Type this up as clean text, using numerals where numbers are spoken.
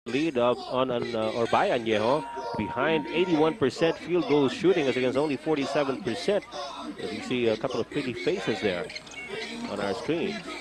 lead of or by Añejo, behind 81% field goal shooting as against only 47%. As you see a couple of pretty faces there on our screen.